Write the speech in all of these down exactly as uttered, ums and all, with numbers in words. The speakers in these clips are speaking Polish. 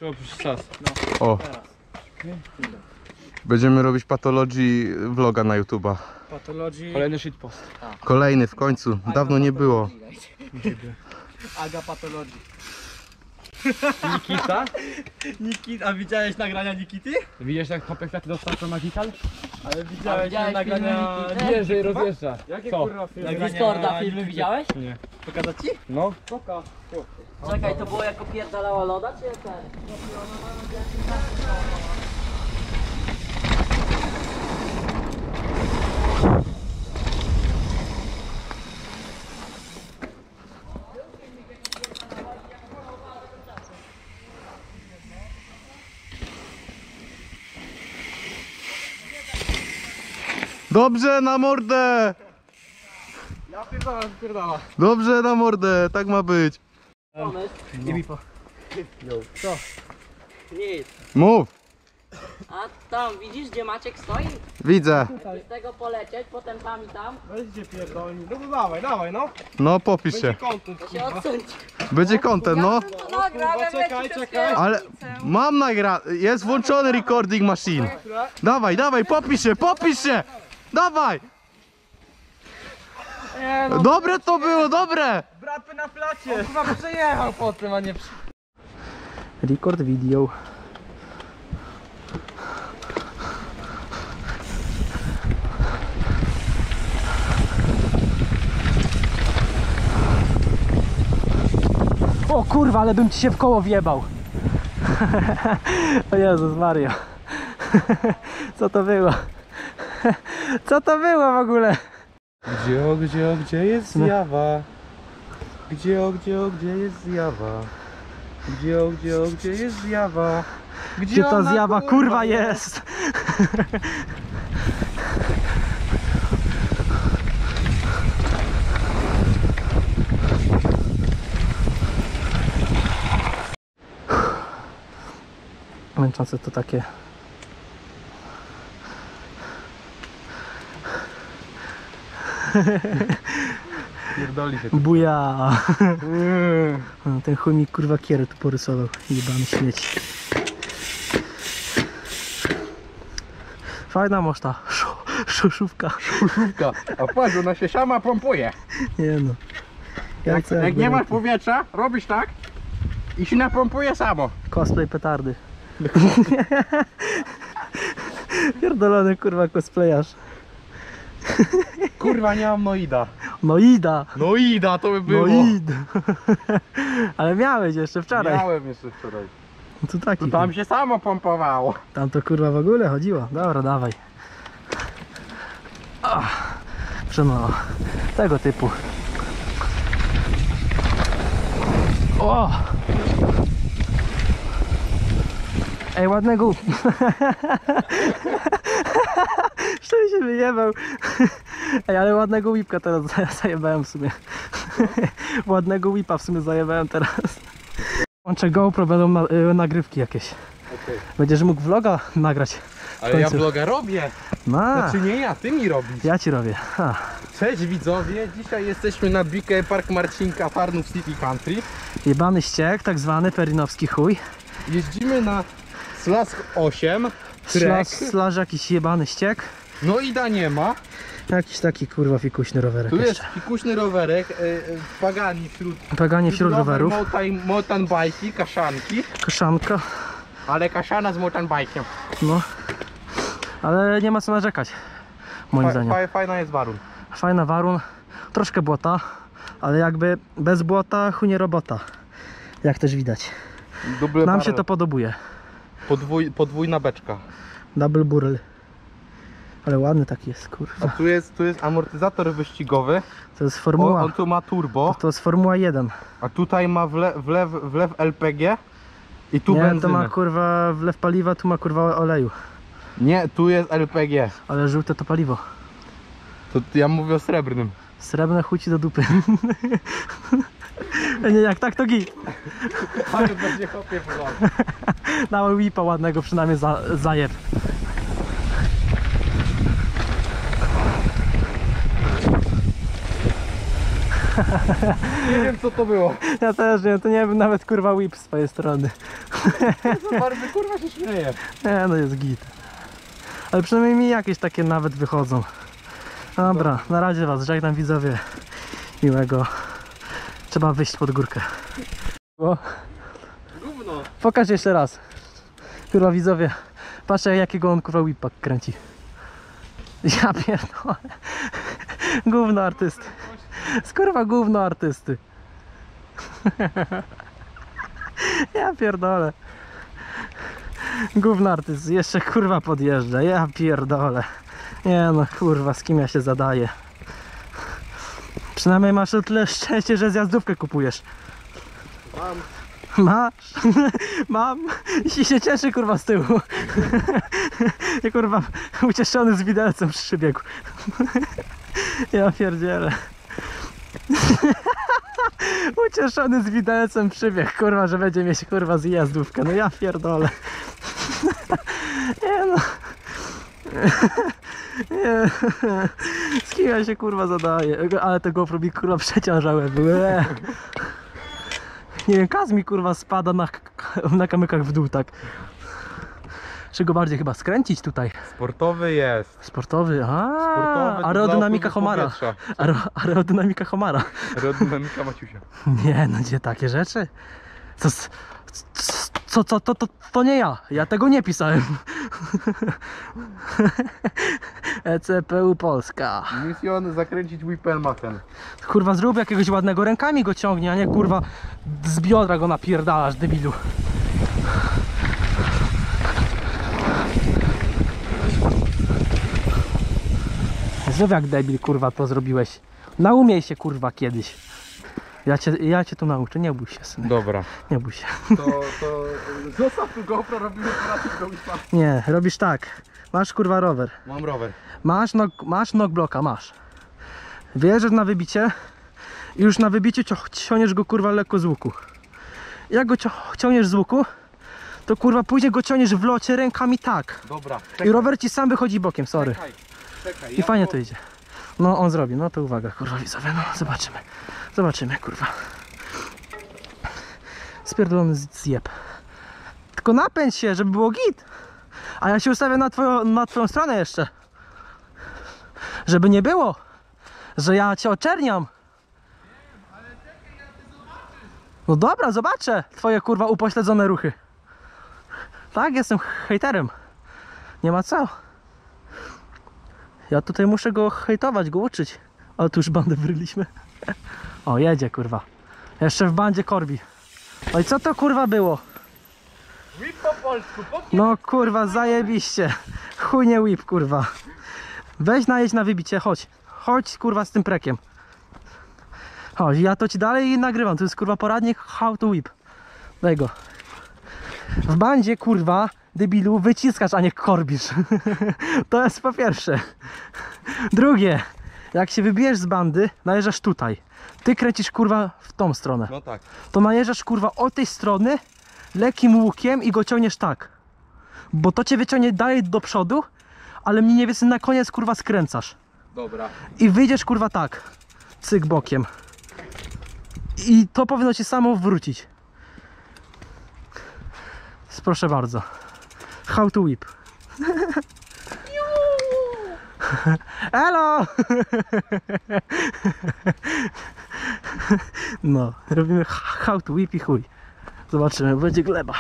Trzeba przyjść czas. No, o. Teraz. Będziemy robić patologii vloga na YouTube'a. Patologii. Kolejny shitpost. Kolejny w końcu. Dawno nie było. Aga patologii. Nikita? Nikita, a widziałeś nagrania Nikity? Widzisz jak kopie kwiaty dostał to Magical? Ale widziałeś, widziałeś nagrania... filmy Jeżdżę i rozjeżdża. Jakie Co? kurwa filmy? Discorda filmy widziałeś? Nie. Pokazać ci? No. Poka. Czekaj, to było jako pierdalała loda, czy jak ten? Dobrze, na mordę! Ja pierdolę, pierdolę. Dobrze, na mordę, tak ma być. Pomysł? Nie mi po... Co? Nic. Mów! A tam, widzisz gdzie Maciek stoi? Widzę. Z tego polecieć, potem tam i tam. Weźcie pierdolni. No to dawaj, dawaj no. No, popisz się. Będzie content, To się kurwa. odsuńcie. Będzie content, no. To nagram, Kurwa, czekaj, czekaj. Ale mam nagra... Jest włączony recording machine. Dawaj, dawaj, popisz się, popisz się! Dawaj! Nie no, Dobre to było, dobre! brapy na placie. On chyba przejechał po tym, a nie przy... Record video. O kurwa, ale bym ci się w koło wjebał. O Jezus Mario. Co to było? Co to było w ogóle? Gdzie, o, gdzie, o, gdzie jest zjawa? Gdzie, o, gdzie, o, gdzie jest zjawa? Gdzie, o, gdzie, o, gdzie jest zjawa? Gdzie to ona, zjawa kurwa jest? Męczące to takie. Pierdoli się. Buja. No, ten chuj mi kurwa kierę tu porysował. Jebany śmieci. Fajna moszta. Szuszówka. Szuszówka. A patrz, ona się sama pompuje. Nie no. Jak, co, jak nie masz robię? powietrza, robisz tak i się napompuje samo. Cosplay petardy. Pierdolony kurwa cosplayarz. Kurwa, nie mam noida. No ida. Noida to by było. No ida. Ale miałeś jeszcze wczoraj. Miałem jeszcze wczoraj. No to taki. To tam się samo pompowało. Tam to kurwa w ogóle chodziło. Dobra, dawaj. Ach, no, tego typu. O! Ej, ładnego. Szczerze się wyjebał. Ej, ale ładnego whipka teraz zajebałem w sumie. Ładnego whipa w sumie zajebałem teraz. Łączę GoPro, będą na, y, nagrywki jakieś. Okay. Będziesz mógł vloga nagrać. Ale ja vloga robię. No, Znaczy nie ja, ty mi robisz. ja ci robię. Ha. Cześć widzowie, dzisiaj jesteśmy na B K Park Marcinka Tarnów City Country. Jebany ściek, tak zwany perinowski chuj. Jeździmy na Slask osiem. Slaż, Trek. slaż jakiś jebany ściek. No ida nie ma. Jakiś taki kurwa fikuśny rowerek Tu jest jeszcze. fikuśny rowerek, e, e, Pagani wśród, Paganie wśród rowerów. mountain, mountain bike'i, kaszanki. Koszanka. Ale kaszana z mountain bike'iem. No. Ale nie ma co narzekać. Moim Fa, zdaniem. fa, fajna jest warun. Fajna warun. Troszkę błota. Ale jakby bez błota chuj nie robota. Jak też widać. Double Nam barrel. się to podobuje. Podwój, podwójna beczka. Double burrel. Ale ładny taki jest, A kurwa. tu jest, tu jest amortyzator wyścigowy. To jest O, formuła. on tu ma turbo. To, to jest formuła jeden. A tutaj ma wle, wlew, wlew L P G. I tu Nie, to benzynę. ma kurwa wlew paliwa, tu ma kurwa oleju. Nie, tu jest L P G. Ale żółte to paliwo. To ja mówię o srebrnym. Srebrne chuci do dupy. Nie, jak tak to git. Ale będzie chopie porządnie. Dałem whipa ładnego przynajmniej za, zajeb. Nie wiem co to było. Ja też nie, to nie wiem nawet kurwa whip z twojej strony. Za bardzo kurwa się śmieje. Nie no jest git. Ale przynajmniej mi jakieś takie nawet wychodzą. Dobra, na razie was żegnam widzowie. Miłego. Trzeba wyjść pod górkę. O. Gówno. Pokaż jeszcze raz. Kurwa widzowie. Patrzcie jakiego on kurwa whipa kręci. Ja pierdolę. Gówno artysty. Skurwa gówno artysty. Ja pierdolę. Gówno artysty. Jeszcze kurwa podjeżdża. Ja pierdolę. Nie no kurwa z kim ja się zadaję. Przynajmniej masz o tyle szczęście, że zjazdówkę kupujesz. Mam. Masz? Mam. I się cieszy kurwa z tyłu. I kurwa ucieszony z widelcem przybiegł. Ja pierdzielę. Ucieszony z widelcem przybiegł, kurwa, że będzie mieć kurwa zjazdówkę. No ja pierdolę. Nie no. Nie. Z kim ja się kurwa zadaję? Ale te GoPro mi kurwa przeciążałe były. Nie wiem, kaz mi kurwa spada na, na kamykach w dół, tak. Czego bardziej chyba skręcić tutaj? Sportowy jest. Sportowy, a Sportowy, aerodynamika dla upływu Homara. powietrza. Aero, aerodynamika Homara. Aerodynamika Maciusia. Nie no, gdzie takie rzeczy? Co, co, co, co to, to, to nie ja, ja tego nie pisałem. E C P U Polska. Misjon zakręcić Whippelmachen. Kurwa zrób jakiegoś ładnego, rękami go ciągnie, a nie kurwa z biodra go napierdalasz, debilu. Znów jak debil kurwa to zrobiłeś. Naumiej się kurwa kiedyś. Ja cię, ja cię tu nauczę, nie bój się synek. Dobra. Nie bój się. To, to zostaw tu GoPro, robimy teraz go Whippa. Nie, robisz tak. Masz kurwa rower. Mam rower. Masz nog, masz knockblocka, masz. Wjeżdżasz na wybicie i już na wybiciu cio- ciągniesz go kurwa lekko z łuku. Jak go cio- ciągniesz z łuku, to kurwa później go ciągniesz w locie rękami tak. Dobra. I rower ci sam wychodzi bokiem, sorry. Czekaj, czekaj. I fajnie to idzie. No on zrobi, no to uwaga kurwa widzowie, no zobaczymy. Zobaczymy kurwa. Spierdolony z- zjeb. Tylko napędź się, żeby było git. A ja się ustawię na twoją, na twoją stronę jeszcze. Żeby nie było, że ja cię oczerniam. No dobra, zobaczę twoje kurwa upośledzone ruchy. Tak, jestem hejterem. Nie ma co. Ja tutaj muszę go hejtować, go uczyć. Ale tu już bandę wryliśmy. O, jedzie kurwa. Jeszcze w bandzie korbi. No i co to kurwa było? Whip po polsku, po No kurwa, zajebiście. Chuj nie whip kurwa. Weź najedź na wybicie, chodź. Chodź kurwa z tym prekiem. Chodź, ja to ci dalej nagrywam. To jest kurwa poradnik how to whip. Daj go. W bandzie kurwa, debilu, wyciskasz, a nie korbisz. To jest po pierwsze. Drugie, jak się wybijesz z bandy, najeżdżasz tutaj. Ty kręcisz kurwa w tą stronę. No tak. To najeżdżasz kurwa od tej strony lekkim łukiem i go ciągniesz tak. Bo to cię wyciągnie dalej do przodu, ale mniej więcej na koniec kurwa skręcasz. Dobra. I wyjdziesz kurwa tak. Cyk bokiem. I to powinno ci samo wrócić. Proszę bardzo. How to whip. Elo! No, robimy how to whip i chuj. Zobaczymy, będzie gleba.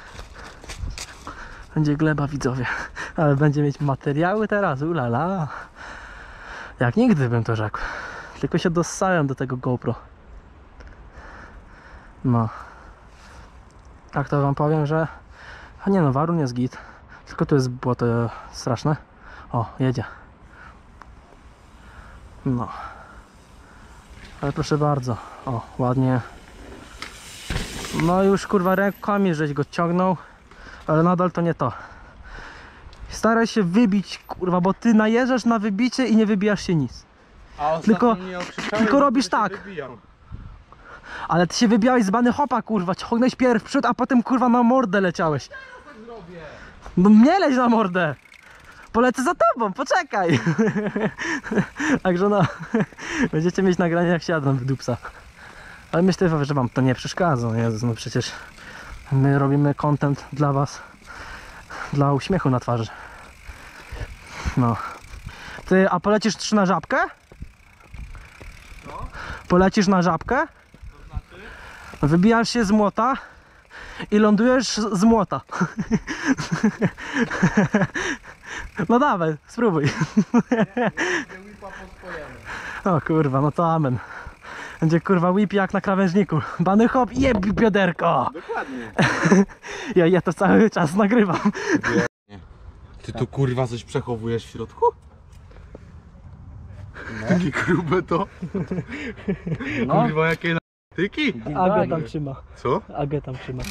Będzie gleba widzowie. Ale będzie mieć materiały teraz, ulala. Jak nigdy bym to rzekł. Tylko się dossałem do tego GoPro. No. Tak to wam powiem, że... A nie no, warun jest git. Tylko tu jest błoto straszne. O, jedzie. No. Ale proszę bardzo. O, ładnie. No już kurwa rękami żeś go ciągnął. Ale nadal to nie to. Staraj się wybić kurwa, bo ty najeżdżasz na wybicie i nie wybijasz się nic. A ostatnio Tylko- mnie okrzyczałeś, tylko że robisz się tak. wybijam. Ale ty się wybijałeś z bany hopa kurwa. Ciągnąłeś pierw w przód, a potem kurwa na mordę leciałeś. No nie leć na mordę. polecę za tobą, poczekaj. Także no, będziecie mieć nagranie jak siadam w dupsa. Ale myślę, że wam to nie przeszkadza. Jezus, no przecież my robimy content dla was, dla uśmiechu na twarzy. No. Ty, a polecisz trzy na żabkę? Co? Polecisz na żabkę? To znaczy? Wybijasz się z młota i lądujesz z młota. No dawaj, spróbuj. Whipa po swojemu. O kurwa, no to amen. Będzie kurwa whip jak na krawężniku. Bany hop, jeb bioderko. Dokładnie. Ja, ja to cały czas nagrywam. Ty tu kurwa coś przechowujesz w środku? Takie grube to? No. Kurwa jakie tyki? Agę tam trzyma. Co? Agę tam trzyma.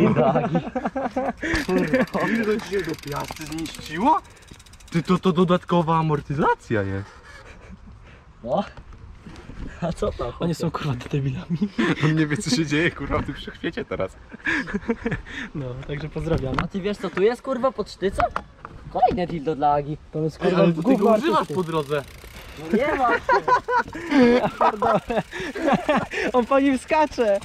Kurwa, ile to dzisiaj do piasty zniszczyło? Ty to, to dodatkowa amortyzacja jest. No. A co to? Oni są kurwa debilami. On nie wie co się dzieje kurwa w tym wszechświecie teraz. No, także pozdrawiam. A ty wiesz co tu jest kurwa pod sztycą? Kolejne dildo dla Agi. To jest Ej, kurwa ale ty tego gówno używasz artysty. po drodze. No nie ma. On po nim skacze.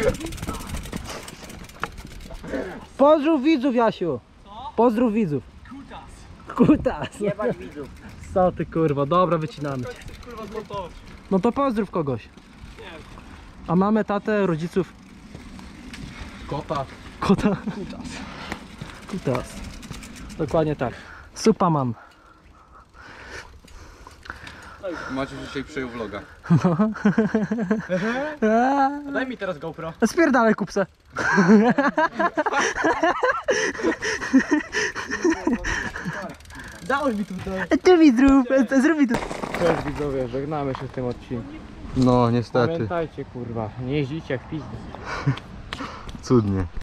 Pozdrów widzów, Jasiu. Pozdrów widzów. Kutas. Kutas. Jebać widzów. Co ty kurwa, dobra, wycinamy cię. Kurwa zmontować. No to pozdrów kogoś. A mamy tatę, rodziców. Kota. Kota. Kutas. Kutas. Dokładnie tak. Superman. Maciuś dzisiaj przejął vloga. Eee, Daj mi teraz GoPro. Spierdalaj kupce. Dałeś mi tutaj. Ty mi zrób, zrób mi tu. Cześć widzowie, żegnamy się w tym odcinku. No niestety. Pamiętajcie kurwa, nie jeździcie jak pizdy. Cudnie.